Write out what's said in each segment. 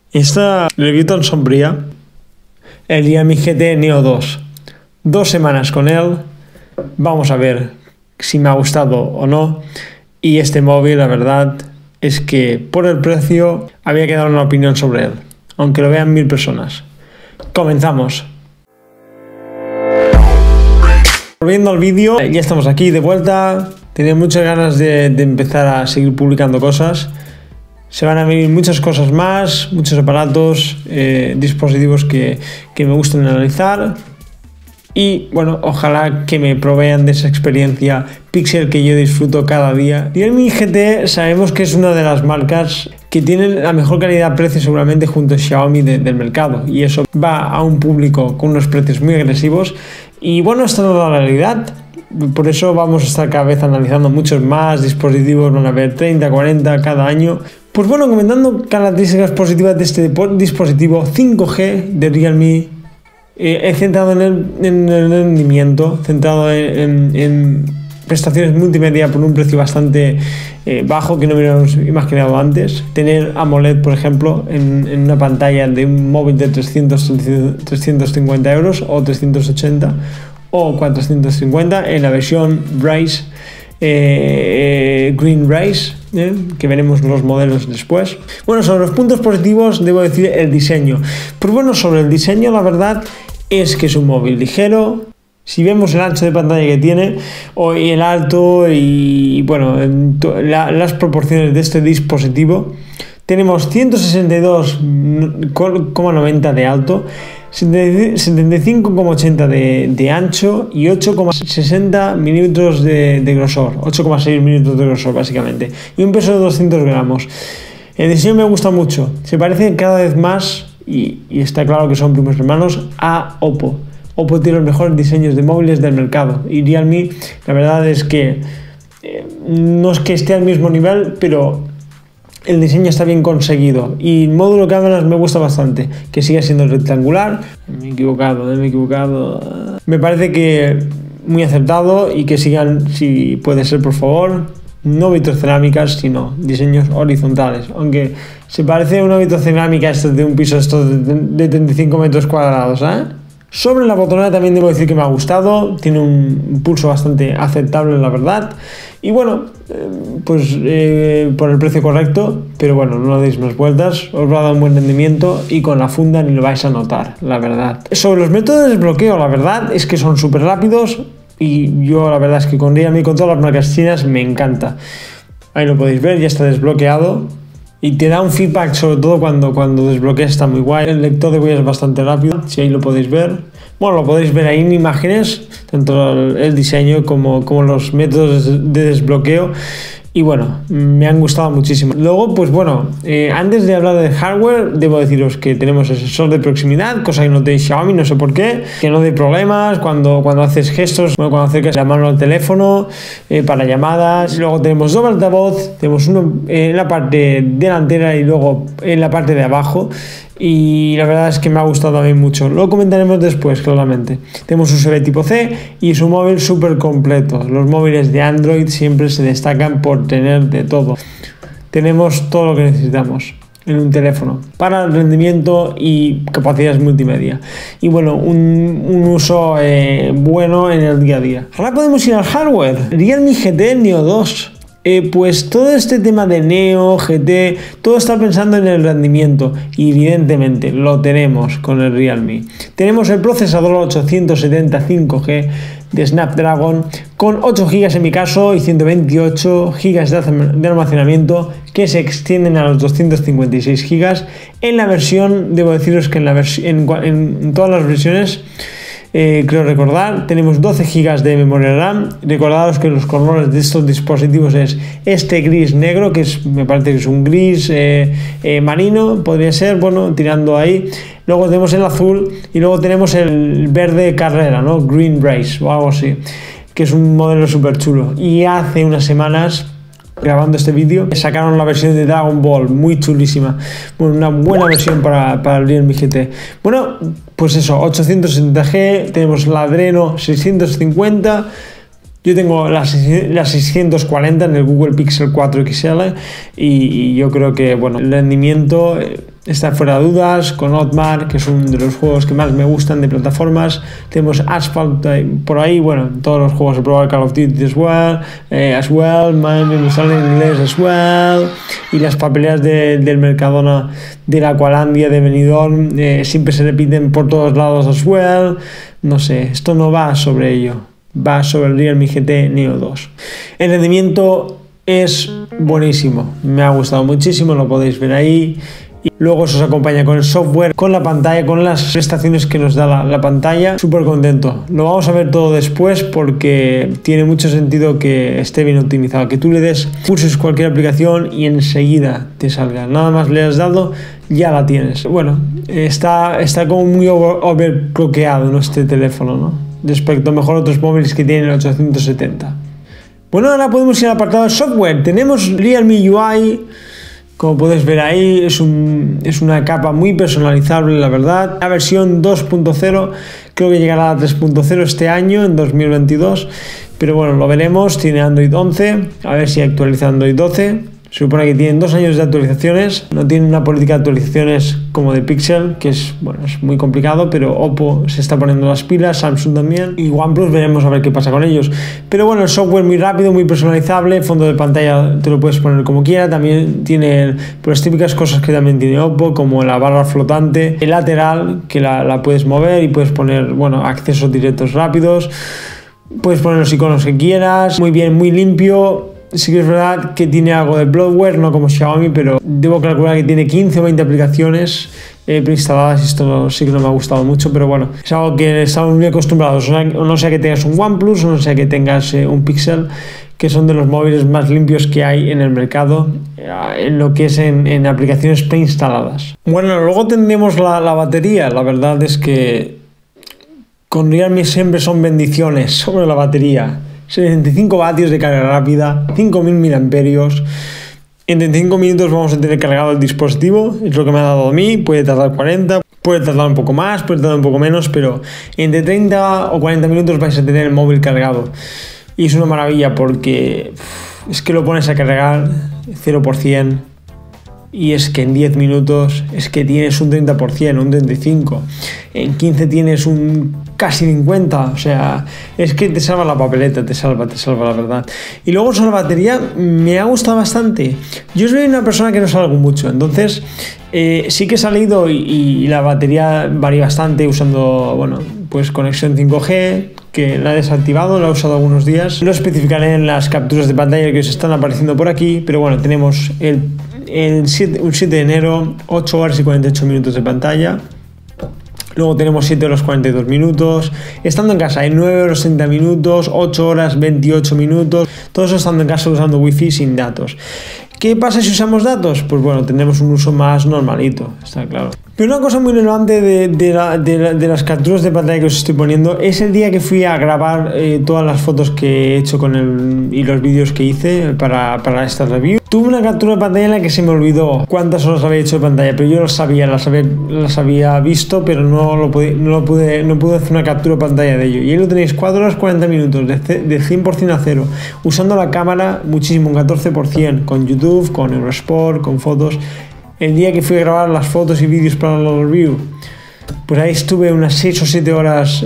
Esta review tan sombría, el Realme GT Neo 2. 2 semanas con él, vamos a ver si me ha gustado o no. Y este móvil, la verdad, es que por el precio había que dar una opinión sobre él, aunque lo vean 1000 personas. Comenzamos. Volviendo al vídeo, ya estamos aquí de vuelta. Tenía muchas ganas de empezar a seguir publicando cosas. Se van a venir muchas cosas más, muchos aparatos, dispositivos que me gustan analizar. Y bueno, ojalá que me provean de esa experiencia Pixel que yo disfruto cada día. Realme GT sabemos que es una de las marcas que tienen la mejor calidad-precio seguramente junto a Xiaomi del mercado. Y eso va a un público con unos precios muy agresivos. Y bueno, esta es la realidad. Por eso vamos a estar cada vez analizando muchos más dispositivos. Van a haber 30, 40 cada año. Pues bueno, comentando características positivas de este dispositivo 5G de Realme. He centrado en el rendimiento, centrado en prestaciones multimedia por un precio bastante bajo que no hubiéramos imaginado antes. Tener AMOLED, por ejemplo, en una pantalla de un móvil de 350 euros o 380 o 450 en la versión Rise, Green Rise, que veremos los modelos después. Bueno, sobre los puntos positivos debo decir el diseño. Pues bueno, sobre el diseño la verdad es que es un móvil ligero. Si vemos el ancho de pantalla que tiene y el alto y bueno, las proporciones de este dispositivo, tenemos 162,90 de alto, 75,80 de ancho y 8,60 milímetros de grosor, 8,6 milímetros de grosor básicamente, y un peso de 200 gramos. El diseño me gusta mucho, se parece cada vez más, y está claro que son primos hermanos, a Oppo. Oppo tiene los mejores diseños de móviles del mercado y Realme, la verdad es que no es que esté al mismo nivel, pero el diseño está bien conseguido y el módulo de cámaras me gusta bastante, que siga siendo rectangular. Me he equivocado. Me parece que muy aceptado y que sigan, si puede ser por favor, no vitrocerámicas, sino diseños horizontales, aunque se parece a una vitrocerámica de un piso de 35 metros cuadrados, Sobre la botonera también debo decir que me ha gustado, tiene un pulso bastante aceptable la verdad, y bueno, por el precio correcto, pero bueno, no le deis más vueltas, os va a dar un buen rendimiento y con la funda ni lo vais a notar, la verdad. Sobre los métodos de desbloqueo, la verdad es que son súper rápidos y yo la verdad es que con Realme, con todas las marcas chinas, me encanta. Ahí lo podéis ver, ya está desbloqueado. Y te da un feedback, sobre todo cuando desbloqueas, está muy guay. El lector de huellas es bastante rápido, si ahí lo podéis ver. Bueno, lo podéis ver ahí en imágenes, tanto el diseño como los métodos de desbloqueo. Y bueno, me han gustado muchísimo. Luego, pues bueno, antes de hablar de hardware, debo deciros que tenemos el sensor de proximidad, cosa que no tiene Xiaomi, no sé por qué, que no dé problemas cuando haces gestos, cuando acercas la mano al teléfono, para llamadas. Luego tenemos doble altavoz, tenemos uno en la parte delantera y luego en la parte de abajo. Y la verdad es que me ha gustado también mucho. Lo comentaremos después, claramente. Tenemos USB tipo C y es un móvil súper completo. Los móviles de Android siempre se destacan por tener de todo. Tenemos todo lo que necesitamos en un teléfono para el rendimiento y capacidades multimedia. Y bueno, un uso bueno en el día a día. Ahora podemos ir al hardware. Realme GT Neo 2. Pues todo este tema de Neo, GT, todo está pensando en el rendimiento y evidentemente lo tenemos con el Realme. Tenemos el procesador 870 5G de Snapdragon con 8 GB en mi caso y 128 GB de almacenamiento que se extienden a los 256 GB en la versión, debo deciros que en todas las versiones. Creo recordar, tenemos 12 GB de memoria RAM. Recordaros que los colores de estos dispositivos es este gris negro, que me parece que es un gris marino, podría ser, bueno, tirando ahí. Luego tenemos el azul y luego tenemos el verde carrera, ¿no? Green Race o algo así, que es un modelo súper chulo. Y hace unas semanas, grabando este vídeo, sacaron la versión de Dragon Ball, muy chulísima. Bueno, una buena versión para el Realme GT. Bueno, pues eso, 870G, tenemos la Adreno 650, yo tengo la 640 en el Google Pixel 4 XL y yo creo que bueno, el rendimiento está fuera de dudas, con Otmar, que es uno de los juegos que más me gustan de plataformas. Tenemos Asphalt por ahí, bueno, todos los juegos he probado, Call of Duty as well, me sale en inglés as well, y las papeleas del Mercadona de la Aqualandia de Benidorm siempre se repiten por todos lados as well. No sé, esto no va sobre ello, va sobre el Realme GT Neo 2. El rendimiento es buenísimo, me ha gustado muchísimo, lo podéis ver ahí. Y luego eso se acompaña con el software, con la pantalla, con las prestaciones que nos da la pantalla. Súper contento. Lo vamos a ver todo después porque tiene mucho sentido que esté bien optimizado, que tú le des, pulses cualquier aplicación y enseguida te salga. Nada más le has dado, ya la tienes. Bueno, está como muy overclockeado, ¿no?, este teléfono, ¿no?, respecto a mejor otros móviles que tienen el 870. Bueno, ahora podemos ir al apartado de software. Tenemos Realme UI. Como podéis ver ahí, es una capa muy personalizable, la verdad. La versión 2.0 creo que llegará a 3.0 este año, en 2022. Pero bueno, lo veremos. Tiene Android 11, a ver si actualiza Android 12. Se supone que tienen 2 años de actualizaciones. No tienen una política de actualizaciones como de Pixel, que es muy complicado, pero Oppo se está poniendo las pilas, Samsung también, y OnePlus veremos a ver qué pasa con ellos. Pero bueno, el software muy rápido, muy personalizable, fondo de pantalla te lo puedes poner como quiera. También tiene pues, las típicas cosas que también tiene Oppo, como la barra flotante, el lateral, que la puedes mover y puedes poner, bueno, accesos directos rápidos. Puedes poner los iconos que quieras, muy bien, muy limpio. Sí que es verdad que tiene algo de bloatware, no como Xiaomi, pero debo calcular que tiene 15 o 20 aplicaciones preinstaladas y esto sí que no me ha gustado mucho, pero bueno, es algo que estamos muy acostumbrados, o no sea que tengas un OnePlus, o no sea que tengas un Pixel, que son de los móviles más limpios que hay en el mercado, en lo que es en aplicaciones preinstaladas. Bueno, luego tendremos la batería. La verdad es que con Realme siempre son bendiciones sobre la batería. 75 vatios de carga rápida, 5000 mAh. En 35 minutos vamos a tener cargado el dispositivo, es lo que me ha dado a mí. Puede tardar 40, puede tardar un poco más, puede tardar un poco menos, pero entre 30 o 40 minutos vais a tener el móvil cargado. Y es una maravilla porque es que lo pones a cargar 0%. Y es que en 10 minutos es que tienes un 30%, un 35%. En 15 tienes un casi 50%. O sea, es que te salva la papeleta, te salva la verdad. Y luego sobre la batería, me ha gustado bastante. Yo soy una persona que no salgo mucho, entonces sí que he salido y la batería varía bastante usando, bueno, pues conexión 5G, que la he desactivado, la he usado algunos días. Lo especificaré en las capturas de pantalla que os están apareciendo por aquí, pero bueno, tenemos un 7 de enero, 8 horas y 48 minutos de pantalla. Luego tenemos 7 horas 42 minutos. Estando en casa hay 9 horas 30 minutos, 8 horas 28 minutos. Todo eso estando en casa usando wifi sin datos. ¿Qué pasa si usamos datos? Pues bueno, tendremos un uso más normalito, está claro. Pero una cosa muy relevante de las capturas de pantalla que os estoy poniendo es el día que fui a grabar todas las fotos que he hecho y los vídeos que hice para esta review. Tuve una captura de pantalla en la que se me olvidó cuántas horas había hecho de pantalla, pero yo las había visto, pero no pude hacer una captura de pantalla de ello. Y ahí lo tenéis, 4 horas 40 minutos de 100% a cero, usando la cámara muchísimo, un 14%, con YouTube, con Eurosport, con fotos. El día que fui a grabar las fotos y vídeos para la review, pues ahí estuve unas 6 o 7 horas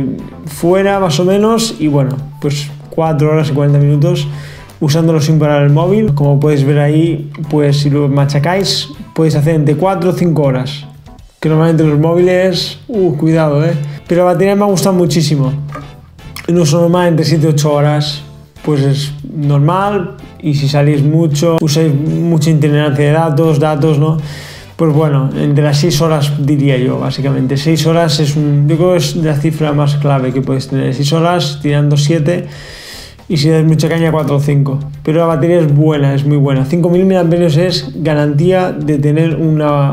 fuera más o menos, y bueno, pues 4 horas y 40 minutos usándolo sin parar el móvil. Como podéis ver ahí, pues si lo machacáis podéis hacer entre 4 o 5 horas, que normalmente los móviles, cuidado, pero la batería me ha gustado muchísimo. Un uso normal entre 7 y 8 horas pues es normal, y si salís mucho, usáis mucha itinerancia de datos, ¿no? Pues bueno, entre las 6 horas diría yo, básicamente. 6 horas yo creo que es la cifra más clave que puedes tener. 6 horas tirando 7, y si das mucha caña 4 o 5. Pero la batería es buena, es muy buena. 5000 mAh es garantía de tener un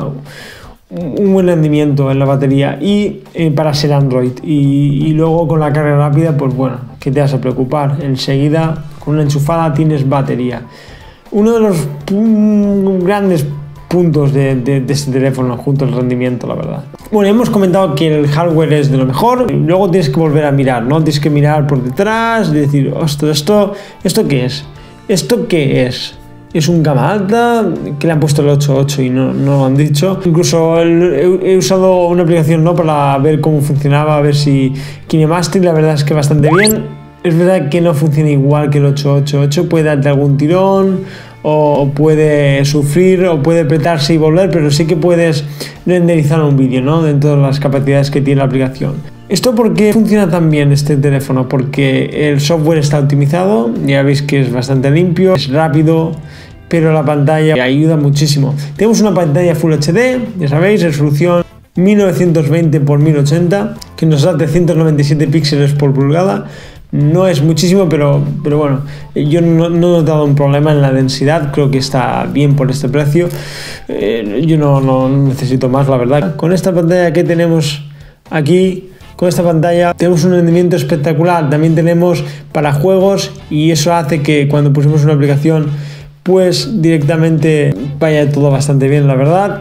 buen rendimiento en la batería, y para ser Android. Y luego con la carga rápida, pues bueno, ¿qué te vas a preocupar? Enseguida con una enchufada tienes batería. Uno de los grandes puntos de este teléfono, junto al rendimiento, la verdad. Bueno, hemos comentado que el hardware es de lo mejor. Luego tienes que volver a mirar, ¿no? Tienes que mirar por detrás y decir, ¿esto qué es? ¿Esto qué es? es un gama alta, que le han puesto el 8.8 y no lo han dicho. Incluso he usado una aplicación, ¿no?, para ver cómo funcionaba, a ver si KineMaster, la verdad es que bastante bien. Es verdad que no funciona igual que el 8.8.8, puede darte algún tirón, o puede sufrir, o puede apretarse y volver, pero sí que puedes renderizar un vídeo, ¿no?, dentro de las capacidades que tiene la aplicación. ¿Esto por qué funciona tan bien este teléfono? Porque el software está optimizado, ya veis que es bastante limpio, es rápido, pero la pantalla ayuda muchísimo. Tenemos una pantalla Full HD, ya sabéis, resolución 1920 x 1080, que nos da 397 píxeles por pulgada. No es muchísimo, pero bueno, yo no he notado un problema en la densidad, creo que está bien por este precio. Yo no necesito más, la verdad. Con esta pantalla que tenemos aquí, con esta pantalla tenemos un rendimiento espectacular. También tenemos para juegos, y eso hace que cuando pusimos una aplicación, pues directamente vaya todo bastante bien, la verdad.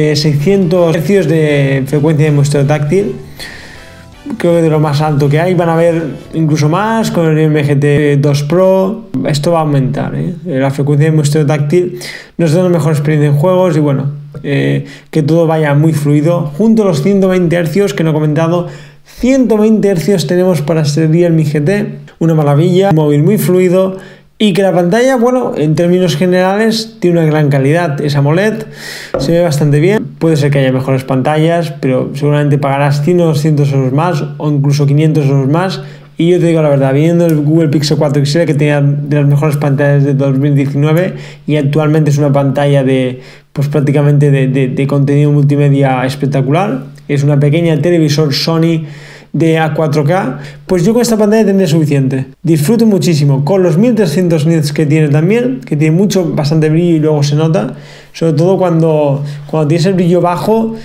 600 Hz de frecuencia de muestreo táctil, creo que de lo más alto que hay. Van a ver incluso más con el MGT 2 Pro. Esto va a aumentar, la frecuencia de muestreo táctil nos da una mejor experiencia en juegos, y bueno, que todo vaya muy fluido. Junto a los 120 Hz que no he comentado, 120 Hz tenemos para este Realme GT, una maravilla, un móvil muy fluido. Y que la pantalla, bueno, en términos generales tiene una gran calidad, es AMOLED, se ve bastante bien. Puede ser que haya mejores pantallas, pero seguramente pagarás 100 o 200 euros más, o incluso 500 euros más. Y yo te digo la verdad, viendo el Google Pixel 4 XL, que tenía de las mejores pantallas de 2019, y actualmente es una pantalla de, pues prácticamente de contenido multimedia espectacular, es una pequeña televisor Sony de A4K, pues yo con esta pantalla tendré suficiente. Disfruto muchísimo con los 1300 nits que tiene también, que tiene bastante brillo y luego se nota, sobre todo cuando tienes el brillo bajo.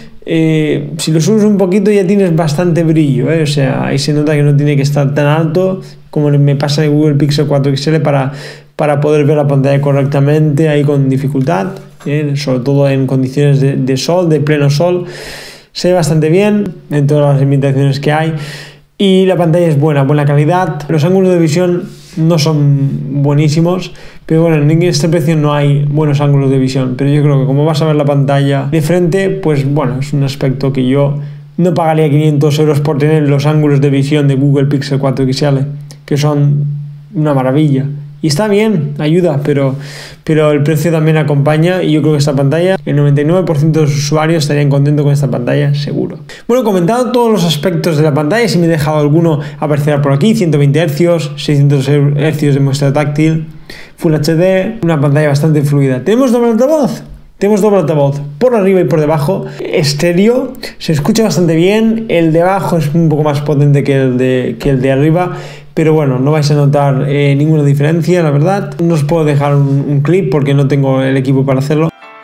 Si lo subes un poquito ya tienes bastante brillo, o sea, ahí se nota que no tiene que estar tan alto como me pasa en Google Pixel 4 XL para poder ver la pantalla correctamente, ahí con dificultad, sobre todo en condiciones de sol, de pleno sol. Se ve bastante bien en todas las limitaciones que hay, y la pantalla es buena calidad. Los ángulos de visión no son buenísimos, pero bueno, en este precio no hay buenos ángulos de visión, pero yo creo que como vas a ver la pantalla de frente, pues bueno, es un aspecto que yo no pagaría 500 euros por tener los ángulos de visión de Google Pixel 4 XL, que son una maravilla. Y está bien, ayuda, pero el precio también acompaña, y yo creo que esta pantalla, el 99% de los usuarios estarían contentos con esta pantalla, seguro. Bueno, comentado todos los aspectos de la pantalla, si me he dejado alguno aparecerá por aquí: 120 Hz, 600 Hz de muestreo táctil, Full HD, una pantalla bastante fluida. ¿Tenemos doble altavoz? Tenemos doble altavoz por arriba y por debajo, estéreo, se escucha bastante bien. El de abajo es un poco más potente que el de arriba, pero bueno, no vais a notar ninguna diferencia, la verdad. No os puedo dejar un clip porque no tengo el equipo para hacerlo.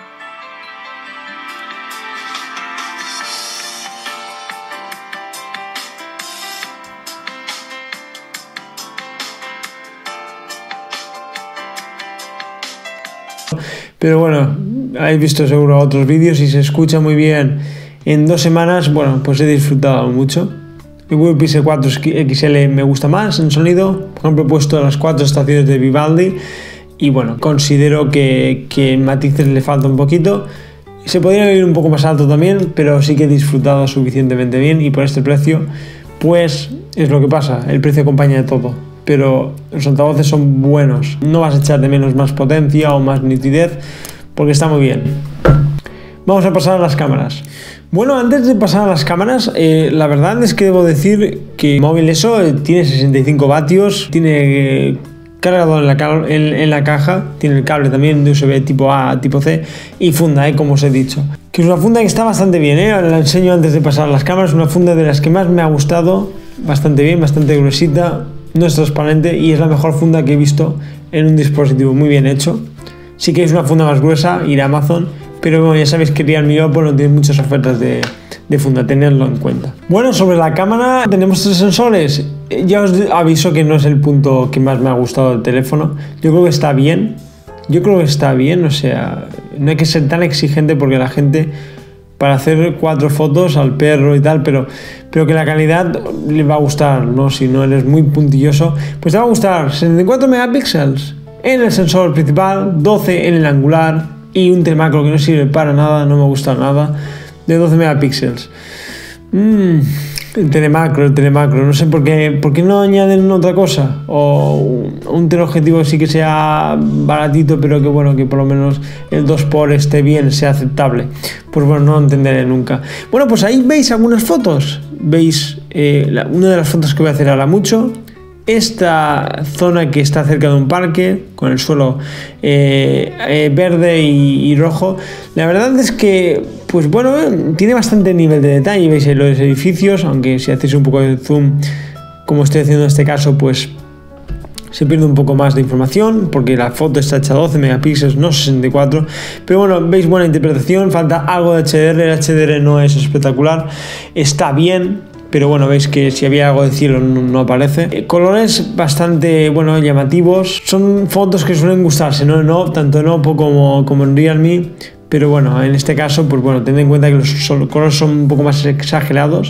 Pero bueno, habéis visto seguro otros vídeos y se escucha muy bien. En 2 semanas, bueno, pues he disfrutado mucho. El Google Pixel 4 XL me gusta más en sonido. Por ejemplo, he puesto las 4 estaciones de Vivaldi, y bueno, considero que en matices le falta un poquito. Se podría ir un poco más alto también, pero sí que he disfrutado suficientemente bien, y por este precio, pues es lo que pasa, el precio acompaña de todo. Pero los altavoces son buenos, no vas a echar de menos más potencia o más nitidez, porque está muy bien. Vamos a pasar a las cámaras. Bueno, antes de pasar a las cámaras, la verdad es que debo decir que el móvil tiene 65 vatios, tiene cargador en la caja, tiene el cable también de USB tipo A a tipo C, y funda, como os he dicho. Que es una funda que está bastante bien, la enseño antes de pasar a las cámaras. Una funda de las que más me ha gustado, bastante bien, bastante gruesita, no es transparente, y es la mejor funda que he visto en un dispositivo, muy bien hecho. Si queréis una funda más gruesa, ir a Amazon, pero bueno, ya sabéis que Realme Oppo no tiene muchas ofertas de funda, tenedlo en cuenta. Bueno, sobre la cámara tenemos 3 sensores. Ya os aviso que no es el punto que más me ha gustado del teléfono. Yo creo que está bien, o sea, no hay que ser tan exigente, porque la gente, para hacer 4 fotos al perro y tal, pero que la calidad le va a gustar, ¿no? Si no eres muy puntilloso, pues te va a gustar. 64 megapíxeles. en el sensor principal, 12 en el angular y un telemacro que no sirve para nada, no me gusta nada, de 12 megapíxeles. El telemacro, no sé por qué no añaden otra cosa, o un teleobjetivo sí que sea baratito, pero que bueno, que por lo menos el 2x esté bien, sea aceptable. Pues bueno, no lo entenderé nunca. Bueno, pues ahí veis algunas fotos, veis una de las fotos que voy a hacer ahora mucho, esta zona que está cerca de un parque, con el suelo verde y rojo. La verdad es que, pues bueno, tiene bastante nivel de detalle. Veis ahí los edificios, aunque si hacéis un poco de zoom, como estoy haciendo en este caso, pues se pierde un poco más de información, porque la foto está hecha a 12 megapíxeles, no 64. Pero bueno, veis buena interpretación, falta algo de HDR, el HDR no es espectacular, está bien. Pero bueno, veis que si había algo de cielo no aparece. Colores bastante, bueno, llamativos. Son fotos que suelen gustarse, ¿no? Tanto en Oppo como en Realme. Pero bueno, en este caso, pues bueno, tened en cuenta que los colores son un poco más exagerados.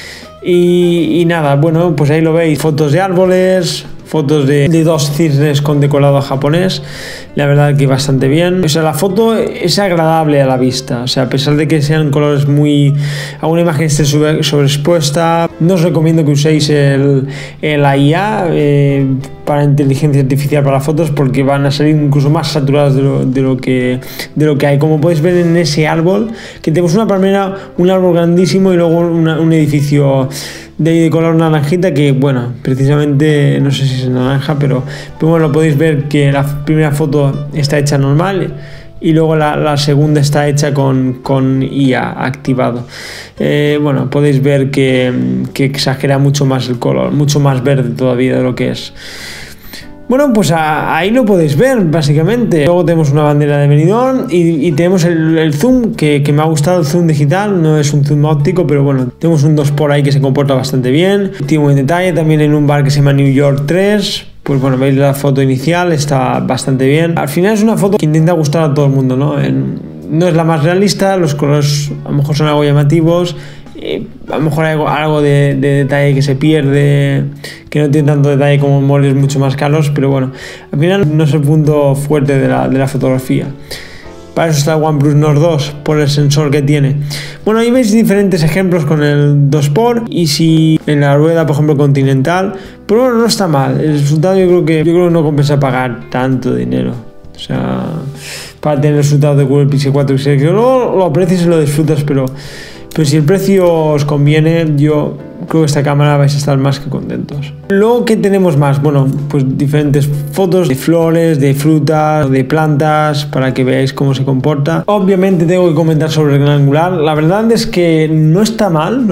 Y nada, bueno, pues ahí lo veis. Fotos de árboles, fotos de dos cisnes con decorado japonés. La verdad que bastante bien. O sea, la foto es agradable a la vista. O sea, a pesar de que sean colores muy... alguna imagen esté sobreexpuesta, no os recomiendo que uséis la IA para inteligencia artificial para fotos, porque van a salir incluso más saturadas de lo que hay. Como podéis ver en ese árbol, que tenemos una palmera, un árbol grandísimo y luego un edificio de color naranjita, que bueno, precisamente no sé si es naranja, pero bueno, podéis ver que la primera foto está hecha normal y luego la segunda está hecha con IA activado. Bueno, podéis ver que exagera mucho más el color, mucho más verde todavía de lo que es. Bueno, pues ahí lo podéis ver básicamente. Luego tenemos una bandera de Benidorm y tenemos el zoom que me ha gustado, el zoom digital. No es un zoom óptico, pero bueno, tenemos un 2x ahí que se comporta bastante bien. Tiene buen detalle también en un bar que se llama New York 3. Pues bueno, veis la foto inicial, está bastante bien. Al final es una foto que intenta gustar a todo el mundo, ¿no? No es la más realista, los colores a lo mejor son algo llamativos. A lo mejor hay algo de detalle que se pierde, que no tiene tanto detalle como móviles mucho más caros, pero bueno, al final no es el punto fuerte de la fotografía. Para eso está el OnePlus Nord 2, por el sensor que tiene. Bueno, ahí veis diferentes ejemplos con el 2x, y si en la rueda, por ejemplo, Continental, pero bueno, no está mal. El resultado yo creo que no compensa pagar tanto dinero. O sea, para tener el resultado de Google Pixel 4 XL, que luego lo aprecias y lo disfrutas, pero si el precio os conviene, yo creo que esta cámara vais a estar más que contentos. Luego, ¿qué tenemos más? Bueno, pues diferentes fotos de flores, de frutas, de plantas, para que veáis cómo se comporta. Obviamente tengo que comentar sobre el gran angular. La verdad es que no está mal.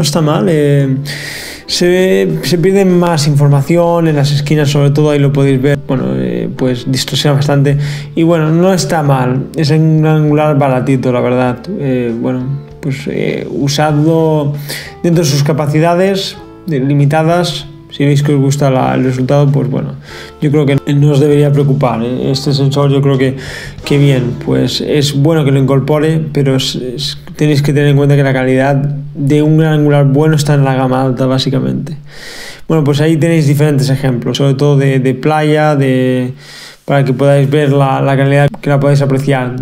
Se pierde más información en las esquinas, sobre todo ahí lo podéis ver. Bueno, pues distorsiona bastante. Y bueno, no está mal. Es un gran angular baratito, la verdad. Bueno, pues usadlo dentro de sus capacidades limitadas. Si veis que os gusta el resultado, pues bueno, yo creo que no os debería preocupar. Este sensor yo creo que bien, pues es bueno que lo incorpore, pero tenéis que tener en cuenta que la calidad de un gran angular bueno está en la gama alta, básicamente. Bueno, pues ahí tenéis diferentes ejemplos, sobre todo de playa, para que podáis ver la calidad, que la podáis apreciar.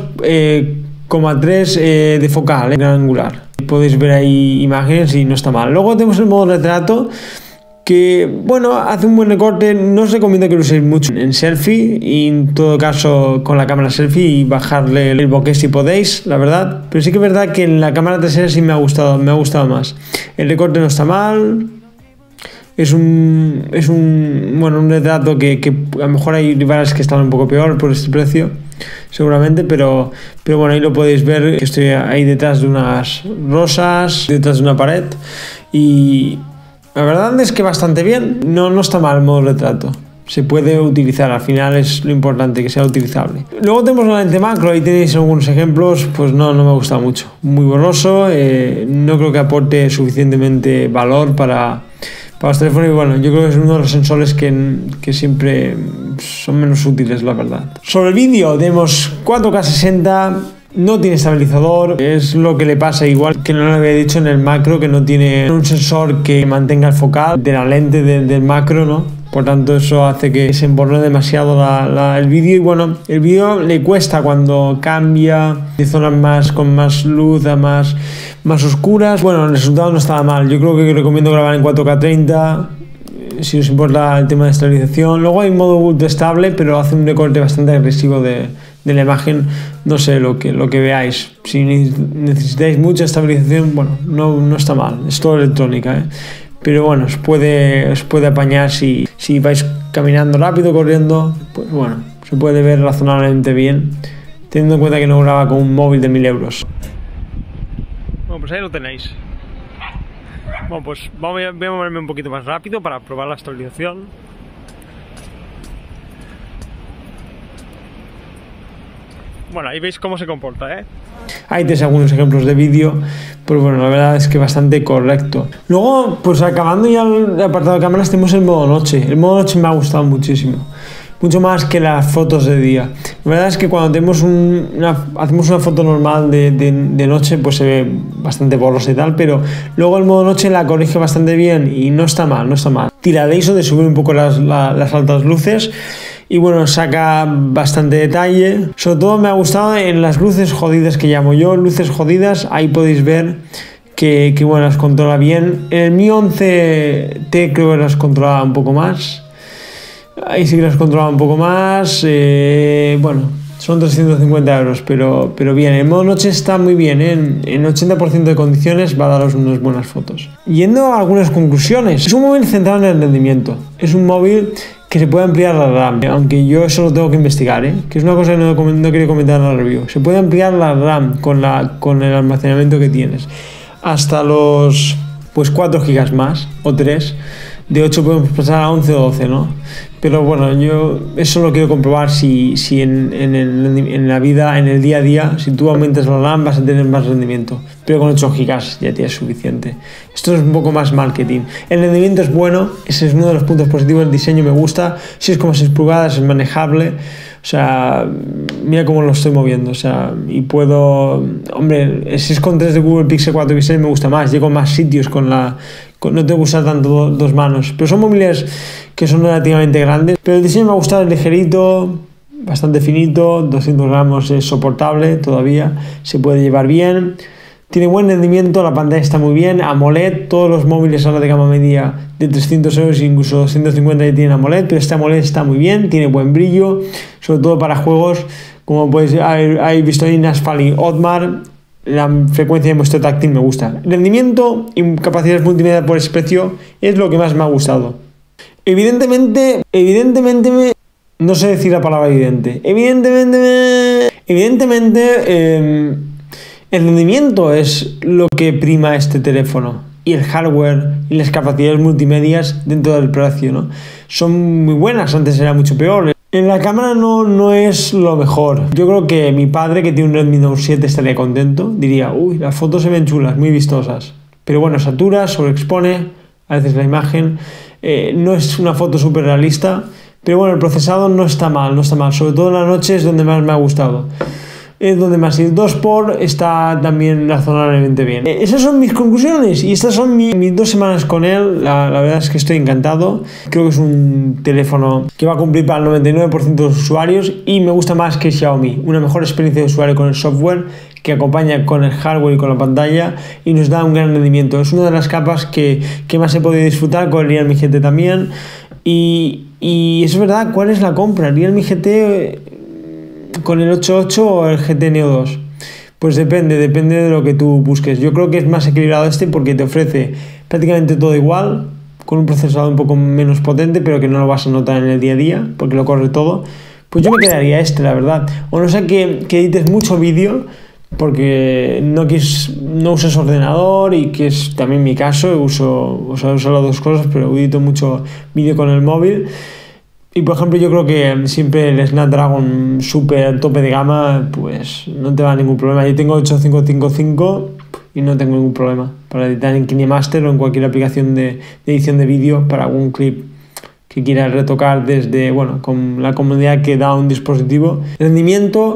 2,3 de focal, gran angular. Podéis ver ahí imágenes y no está mal. Luego tenemos el modo retrato, que bueno, hace un buen recorte. No os recomiendo que lo uséis mucho en selfie, y en todo caso con la cámara selfie, y bajarle el bokeh si podéis, la verdad. Pero sí que es verdad que en la cámara trasera sí me ha gustado más. El recorte no está mal. Es un retrato que a lo mejor hay rivales que están un poco peor por este precio, seguramente, pero bueno, ahí lo podéis ver, que estoy ahí detrás de unas rosas, detrás de una pared, y la verdad es que bastante bien. No está mal el modo retrato, se puede utilizar, al final es lo importante, que sea utilizable. Luego tenemos la lente macro, ahí tenéis algunos ejemplos. Pues no me gusta mucho, muy borroso, no creo que aporte suficientemente valor para los teléfonos, y bueno, yo creo que es uno de los sensores que siempre son menos útiles, la verdad. Sobre el vídeo tenemos 4K 60, No tiene estabilizador, es lo que le pasa igual que no lo había dicho en el macro, que no tiene un sensor que mantenga el focal de la lente del macro, ¿no? Por tanto, eso hace que se emborrone demasiado el vídeo. Y bueno, el vídeo le cuesta cuando cambia de zonas con más luz a más oscuras. Bueno, el resultado no estaba mal. Yo creo que recomiendo grabar en 4K 30. Si os importa el tema de estabilización. Luego hay modo ultra estable, pero hace un recorte bastante agresivo de la imagen. No sé lo que veáis. Si necesitáis mucha estabilización, bueno, no está mal. Es todo electrónica, ¿eh? Pero bueno, os puede apañar si vais caminando rápido, corriendo. Pues bueno, se puede ver razonablemente bien, teniendo en cuenta que no graba con un móvil de 1000 euros. Bueno, pues ahí lo tenéis. Bueno, pues voy a moverme un poquito más rápido para probar la estabilización. Bueno, ahí veis cómo se comporta, ¿eh? Ahí tenéis algunos ejemplos de vídeo, pues bueno, la verdad es que bastante correcto. Luego, pues acabando ya el apartado de cámaras, tenemos el modo noche. El modo noche me ha gustado muchísimo. Mucho más que las fotos de día. La verdad es que cuando tenemos hacemos una foto normal de noche, pues se ve bastante borrosa y tal, pero luego el modo noche la corrige bastante bien y no está mal, no está mal. Tira de eso, de subir un poco las altas luces. Y bueno, saca bastante detalle. Sobre todo me ha gustado en las luces jodidas que llamo yo, luces jodidas. Ahí podéis ver que bueno, las controla bien. En el Mi 11T creo que las controlaba un poco más. Ahí sí que las controlaba un poco más. Bueno, son 350 euros, pero bien. El modo noche está muy bien, ¿eh? En 80% de condiciones va a daros unas buenas fotos. Yendo a algunas conclusiones. Es un móvil centrado en el rendimiento. Es un móvil que se puede ampliar la RAM, aunque yo eso lo tengo que investigar, que es una cosa que no quería comentar en la review. Se puede ampliar la RAM con el almacenamiento que tienes hasta los 4 GB más o 3. De 8 podemos pasar a 11 o 12, ¿no? Pero bueno, yo eso lo quiero comprobar si en la vida, en el día a día, si tú aumentas la RAM vas a tener más rendimiento. Pero con 8 GB ya tienes suficiente. Esto es un poco más marketing. El rendimiento es bueno, ese es uno de los puntos positivos. El diseño me gusta, 6,6 pulgadas, es manejable. O sea, mira cómo lo estoy moviendo. O sea, y puedo... Hombre, el 6,3 de Google Pixel 4 XL me gusta más. Llego a más sitios no tengo que usar tanto dos manos. Pero son móviles que son relativamente grandes. Pero el diseño me ha gustado, es ligerito, bastante finito, 200 gramos, es soportable todavía, se puede llevar bien. Tiene buen rendimiento, la pantalla está muy bien, AMOLED, todos los móviles ahora de gama media de 300 euros, incluso 250 ya tienen AMOLED, pero este AMOLED está muy bien, tiene buen brillo, sobre todo para juegos, como podéis haber visto ahí en Asphalt y Otmar, la frecuencia de muestreo táctil me gusta. Rendimiento y capacidades multimedia por ese precio es lo que más me ha gustado. Evidentemente, no sé decir la palabra evidente, el rendimiento es lo que prima este teléfono y el hardware y las capacidades multimedias dentro del precio, ¿no? Son muy buenas, antes era mucho peor. En la cámara no es lo mejor. Yo creo que mi padre, que tiene un Redmi Note 7, estaría contento. Diría, uy, las fotos se ven chulas, muy vistosas. Pero bueno, satura, sobreexpone a veces la imagen. No es una foto súper realista. Pero bueno, el procesado no está mal. Sobre todo en la noche es donde más me ha gustado. Es donde más. Y el 2x está también razonablemente bien. Esas son mis conclusiones y estas son mis 2 semanas con él. La verdad es que estoy encantado. Creo que es un teléfono que va a cumplir para el 99% de los usuarios y me gusta más que Xiaomi. Una mejor experiencia de usuario con el software que acompaña con el hardware y con la pantalla y nos da un gran rendimiento. Es una de las capas que más he podido disfrutar con el Realme GT también. Y eso es verdad, ¿cuál es la compra? ¿El Realme GT con el 8.8 o el GT Neo 2? Pues depende de lo que tú busques. Yo creo que es más equilibrado este porque te ofrece prácticamente todo igual, con un procesador un poco menos potente, pero que no lo vas a notar en el día a día, porque lo corre todo. Pues yo me quedaría la verdad. O no sé que edites mucho vídeo, porque no uses ordenador y que es también mi caso, uso las 2 cosas, pero edito mucho vídeo con el móvil. Y por ejemplo yo creo que siempre el Snapdragon super tope de gama pues no te va a ningún problema. Yo tengo 8555 y no tengo ningún problema para editar en KineMaster o en cualquier aplicación de edición de vídeo para algún clip que quieras retocar desde, bueno, con la comodidad que da un dispositivo. El rendimiento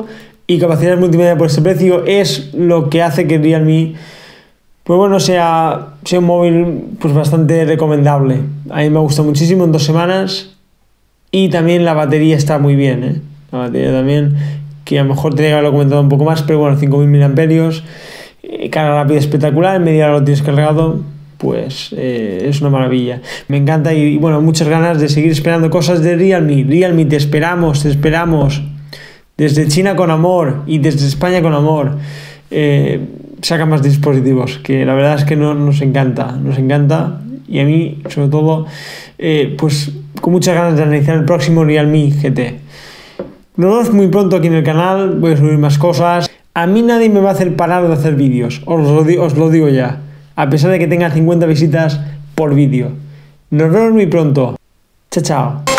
y capacidad multimedia por ese precio es lo que hace que Realme, pues bueno, sea un móvil pues bastante recomendable. A mí me gusta muchísimo en 2 semanas, y también la batería está muy bien, ¿eh? La batería también, que a lo mejor tenía que haberlo comentado un poco más, pero bueno, 5000 mAh, carga rápida espectacular, en media hora lo tienes cargado, pues es una maravilla. Me encanta y bueno, muchas ganas de seguir esperando cosas de Realme. Realme, te esperamos, desde China con amor y desde España con amor. Saca más dispositivos, que la verdad es que nos encanta, y a mí sobre todo pues con muchas ganas de analizar el próximo Realme GT. Nos vemos muy pronto aquí en el canal, voy a subir más cosas. A mí nadie me va a hacer parar de hacer vídeos, os lo digo ya, a pesar de que tenga 50 visitas por vídeo. Nos vemos muy pronto. Chao, chao.